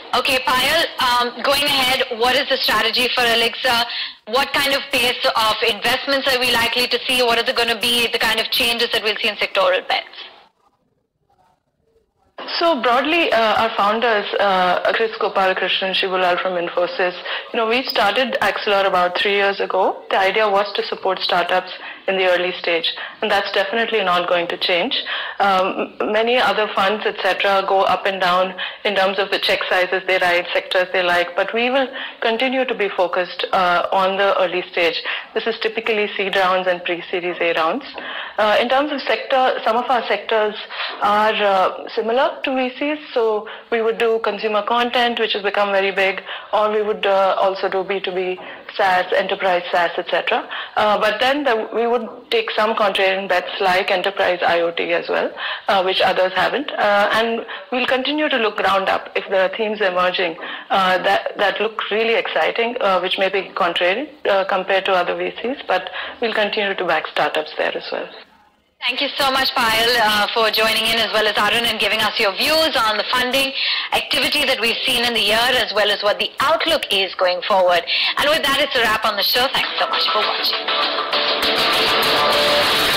Okay, Payal, going ahead, what is the strategy for Elixir? What kind of pace of investments are we likely to see? What are going to be the kind of changes that we'll see in sectoral bets? So broadly, our founders, Chris Gopalakrishnan, Shivulal from Infosys, we started Axilor about 3 years ago. The idea was to support startups in the early stage, and that's definitely not going to change. Many other funds, etc., go up and down in terms of the check sizes they write, sectors they like, but we will continue to be focused on the early stage. This is typically seed rounds and pre-series A rounds. In terms of sector, some of our sectors are similar to VCs, so we would do consumer content, which has become very big, or we would also do B2B SaaS, enterprise SaaS, etc. But then we would take some contrarian bets like enterprise IoT as well, which others haven't. And we'll continue to look ground up if there are themes emerging that look really exciting, which may be contrary compared to other VCs, but we'll continue to back startups there as well. Thank you so much, Payal, for joining in, as well as Arun, and giving us your views on the funding activity that we've seen in the year, as well as what the outlook is going forward. And with that, it's a wrap on the show. Thanks so much for watching.